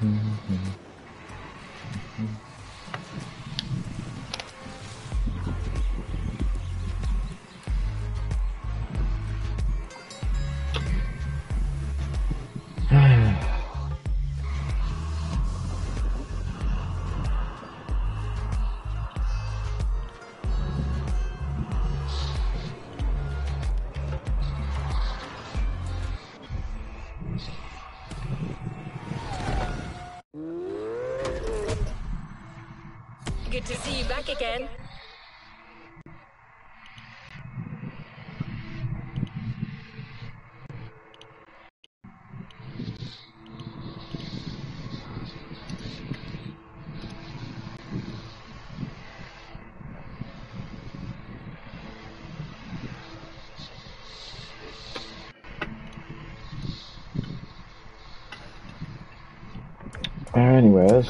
Good to see you back again. Anyways.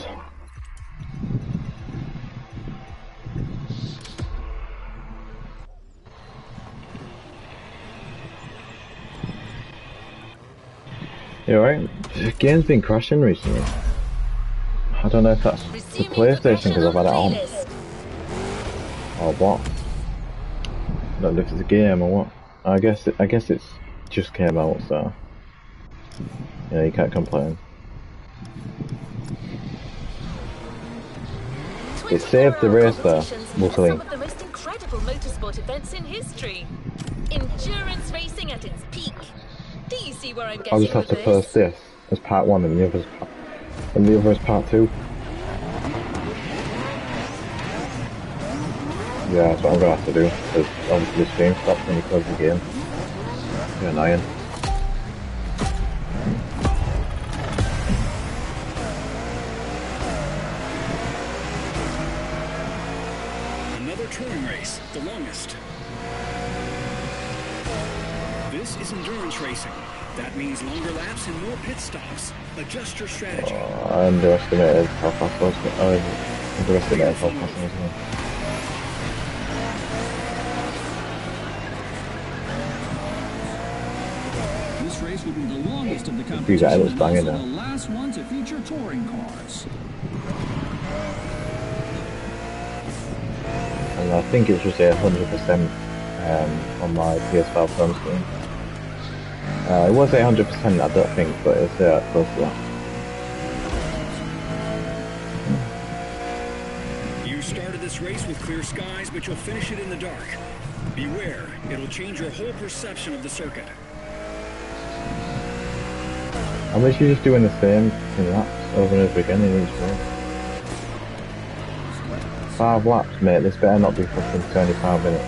You alright? The game's been crashing recently. I don't know if that's the PlayStation because I've had it on. Or what? I don't know if it's a game or what. I guess it's just came out, so yeah, you can't complain. It saved the race there, luckily. Some of the most incredible motorsport events in history. Endurance racing at its peak. Do you see where I'm getting I'll just have to post this as part 1 and the other as part 2. Yeah, that's what I'm gonna have to do, because obviously the stream stops when you close the game. It's annoying. Another touring race, the longest. This is endurance racing. That means longer laps and more pit stops. Adjust your strategy. I underestimated how fast I was going. I underestimated how fast I was going. This race will be the longest of the competition and also the last one to feature touring cars. And I think it's just 100% on my PS5 phone screen. It was 100%, I don't think, but it's close to that. You started this race with clear skies, but you'll finish it in the dark. Beware, it'll change your whole perception of the circuit. Unless you're just doing the same in laps over and over again in each race. 5 laps, mate, this better not be fucking 25 minutes.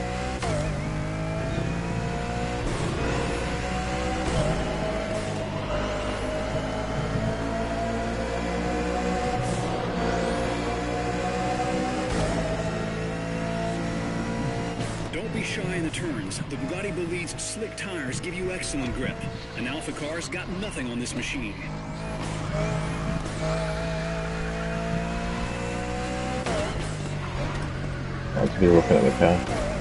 Shy in the turns, the Bugatti Bolid's slick tires give you excellent grip. An Alpha car's got nothing on this machine. I'll just be looking at the car.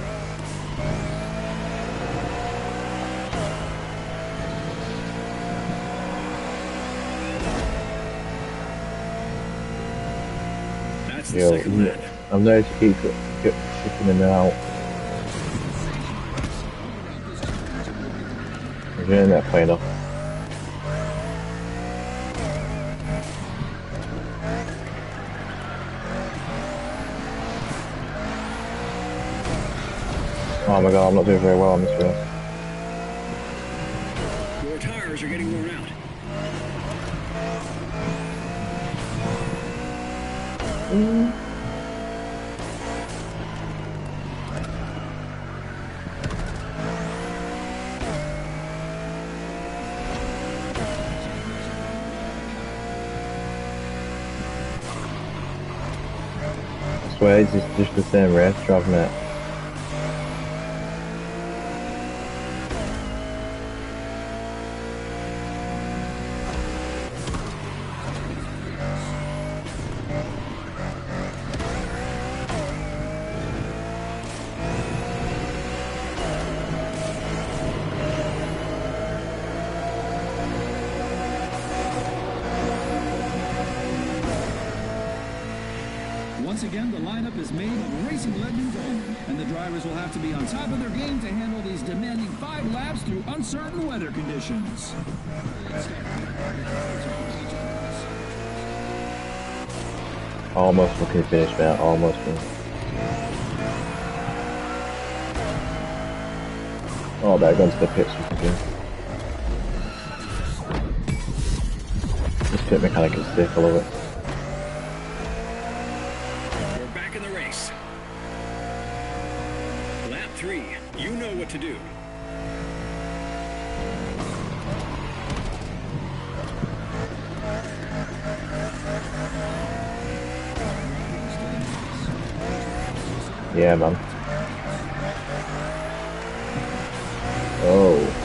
That's the second lap. I'm there to keep shipping in and out. Getting that played off. Oh my god, I'm not doing very well on this race. Your tires are getting worn out. I swear it's just the same race track, mate. Once again, the lineup is made of racing legends only, and the drivers will have to be on top of their game to handle these demanding 5 laps through uncertain weather conditions. Almost fucking finished, man. Almost finished. Oh, there goes the pits again. This pit mechanic is sick, I love it. We're back in the race. Lap 3. You know what to do. Yeah, man. Oh.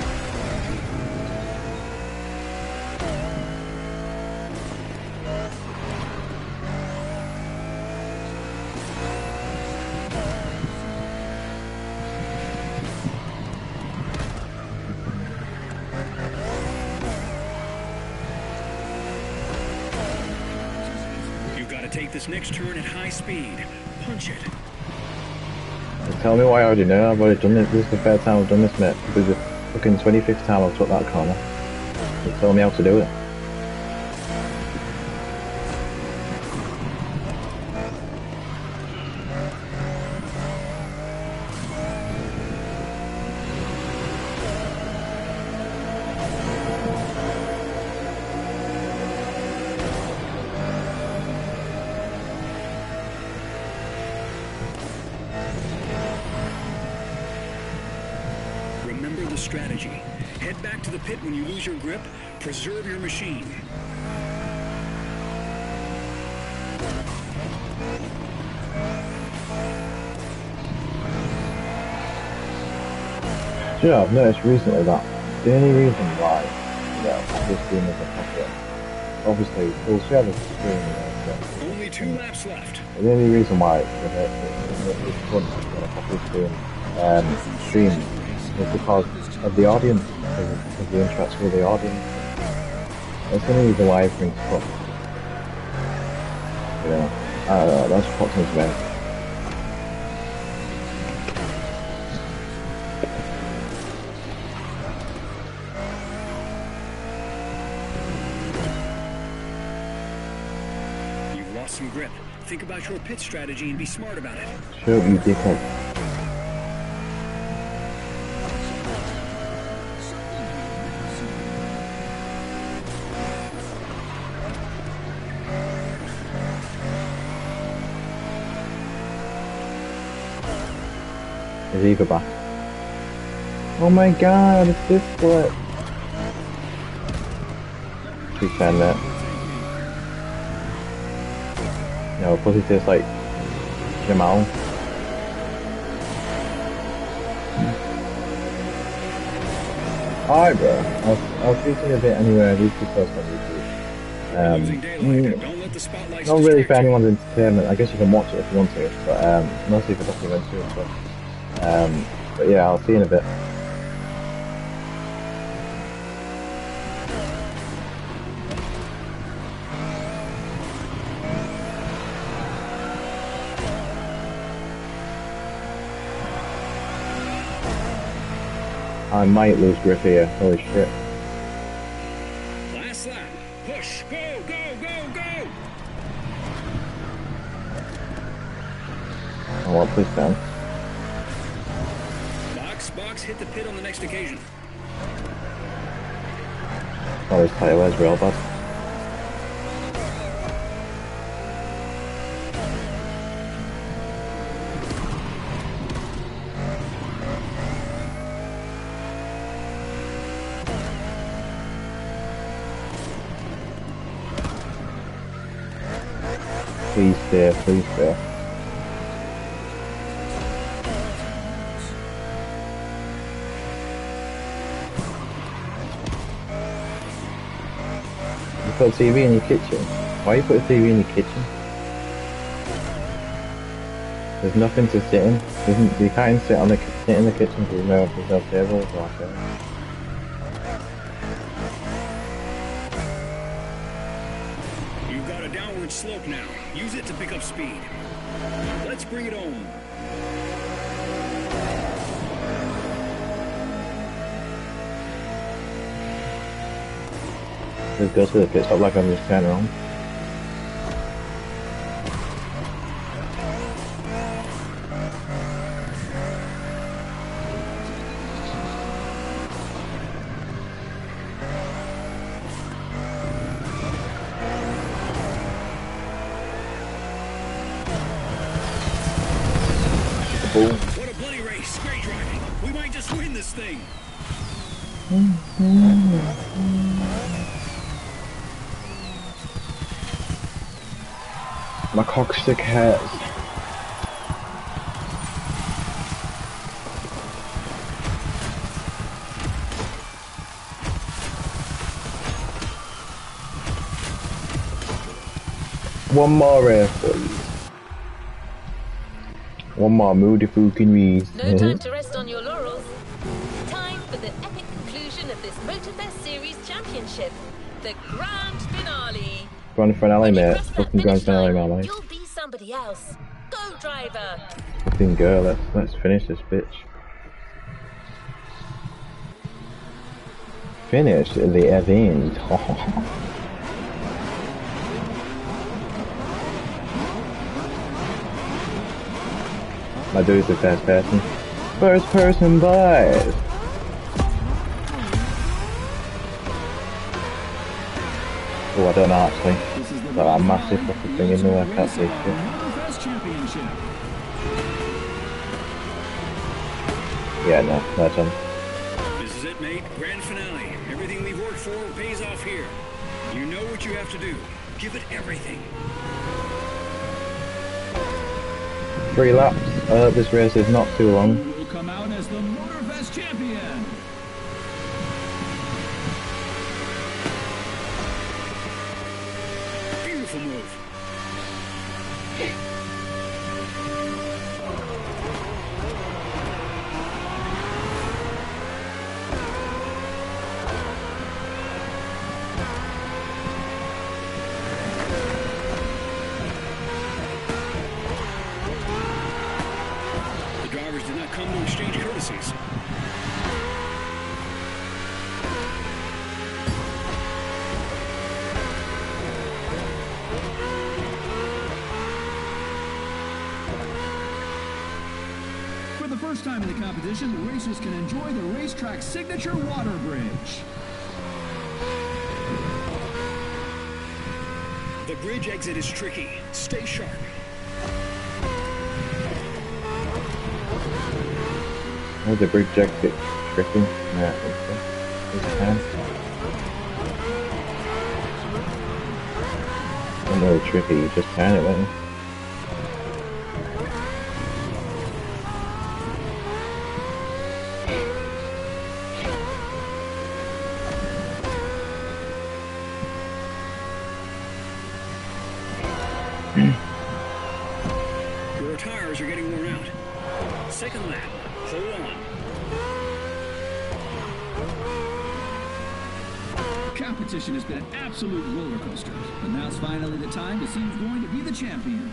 You've got to take this next turn at high speed. Punch it. Tell me why I already know. I've already done it. This is the third time I've done this, mate. This is the fucking 25th time I've took that corner. You tell me how to do it. Remember the strategy. Head back to the pit when you lose your grip. Preserve your machine. Yeah, I've noticed recently that the only reason why, this game isn't popular, obviously, we'll share the screen, Only 2 laps left. the only reason why it's fun on a popular stream is because of the audience, of the interaction with the audience. That's the only reason why everything's fun. You know, I don't know, that's what seems to me. You've lost some grip. Think about your pit strategy and be smart about it. Shut up, you dickhead. Is Eva back? Oh my god, it's this split. She's saying that. No, pussy tastes like Jamal. Alright, bro. I'll speak to you a bit anyway. These two posts on YouTube. Not really for anyone's entertainment. I guess you can watch it if you want to, but mostly for documentary and stuff. But yeah, I'll see you in a bit. I might lose grip here. Holy shit. Last lap. Push. Go, go, go, go. Oh, well, please down. Box, hit the pit on the next occasion. Oh, this tire wear's real bad. Please stay, please stay. You put a TV in your kitchen? Why you put a TV in your kitchen? There's nothing to sit in. You can't sit in the kitchen because there's no tables or anything. You've got about a downward slope now. Use it to pick up speed. Let's bring it home. Just go to the pit stop like I'm just turning around. What a bloody race. Great driving. We might just win this thing. My cockstick hurts. One more race, please. One more moody fucking race. No time to rest on your laurels. Time for the epic conclusion of this Motorfest Series Championship. The grand finale. Grand finale, When you mate. cross that Fucking grand finish finale, line, mate. you'll be somebody else. Go, driver. Fucking girl, let's finish this bitch. Finish the event. My dude's the first person. First person boys! Oh, I don't know actually. Got a massive fucking thing in there, I can't see shit. Yeah, no chance. This is it, mate. Grand finale. Everything we've worked for pays off here. You know what you have to do. Give it everything. 3 laps. I hope this race is not too long. Will come out as the Motorfest champion. Beautiful move. The drivers did not come to exchange courtesies. For the first time in the competition, the racers can enjoy the racetrack's signature water bridge. The bridge exit is tricky. Stay sharp. Oh, the bridge exit tricky. Yeah, I think so. It's fine. Not really tricky, you just turn it, don't you? Your tires are getting worn out. Second lap. Hold on. Competition has been an absolute roller coaster, but now's finally the time to see who's going to be the champion.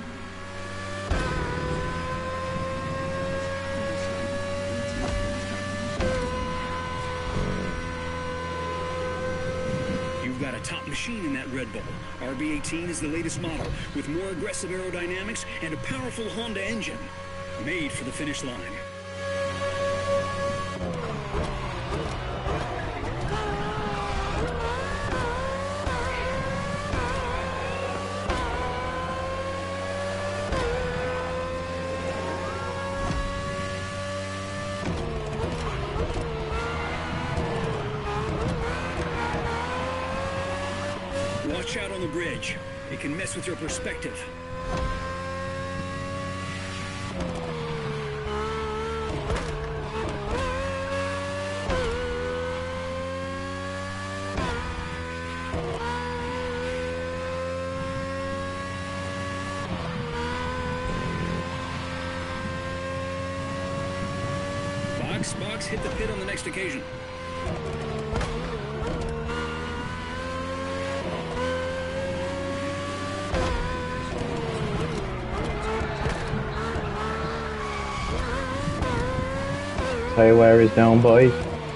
You've got a top machine in that Red Bull. RB18 is the latest model with more aggressive aerodynamics and a powerful Honda engine. Made for the finish line. Watch out on the bridge. It can mess with your perspective. Box, hit the pit on the next occasion. Hey, where is down, boys?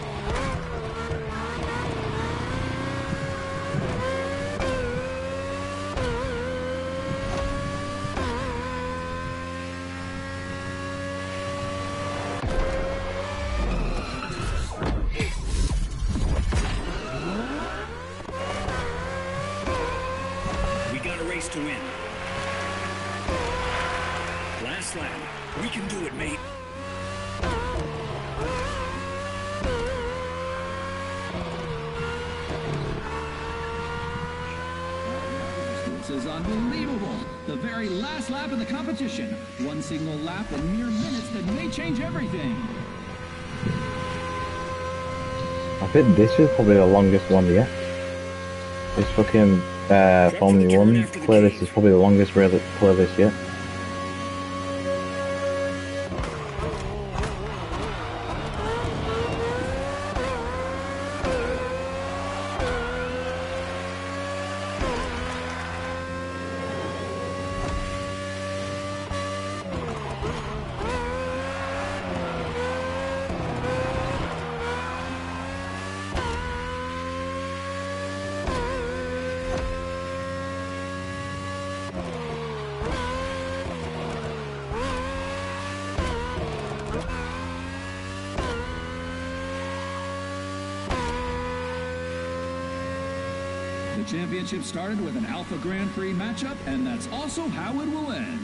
We got a race to win. Last lap. We can do it, mate. This is unbelievable. The very last lap of the competition. One single lap in mere minutes that may change everything. I think this is probably the longest one yet. This fucking Formula 1 playlist is probably the longest playlist yet. The championship started with an Alpha Grand Prix matchup, and that's also how it will end.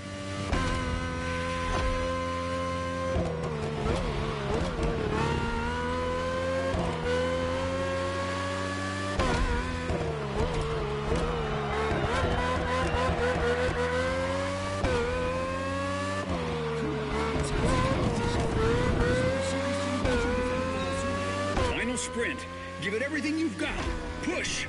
Final sprint. Give it everything you've got. Push.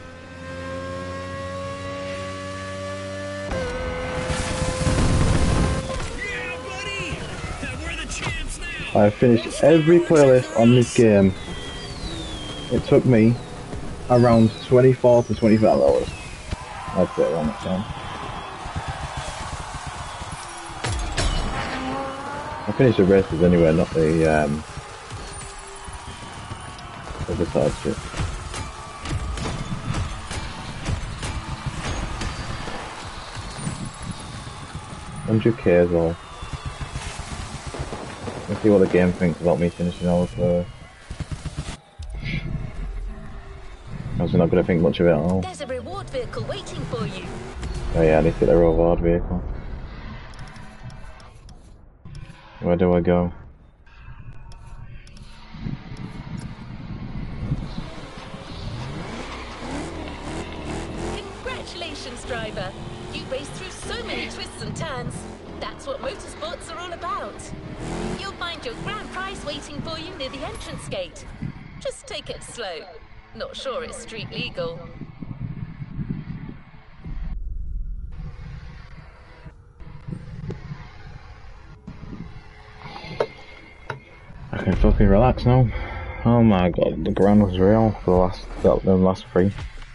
Yeah, buddy. We're the champs now. I finished every playlist on this game. It took me around 24 to 25 hours. That's it, around that time. I finished the races anyway, not the other side shit. 100k as well. Let's see what the game thinks about me finishing all the I'm not going to think much of it at all. There's a reward vehicle waiting for you. Oh yeah, I need to get the reward vehicle. Where do I go? Congratulations, driver. You raced through so many twists and turns. That's what motorsports are all about. You'll find your grand prize waiting for you near the entrance gate. Just take it slow. Not sure it's street legal. I can fucking relax now. Oh my god, the grind was real for the last three.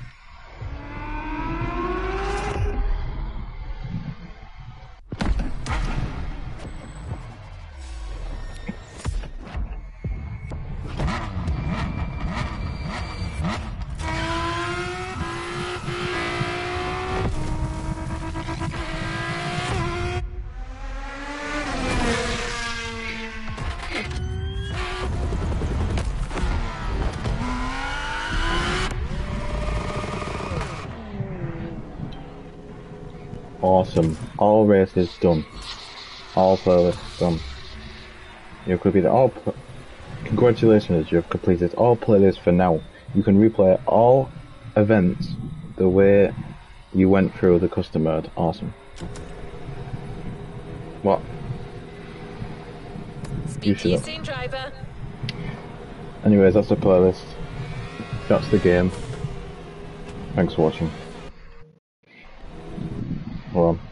Awesome. All races done. All playlists done. You could be the congratulations, you've completed all playlists for now. You can replay all events the way you went through the custom mode. Awesome. What? Speak to you soon, driver. Anyways, that's the playlist. That's the game. Thanks for watching. Hold on.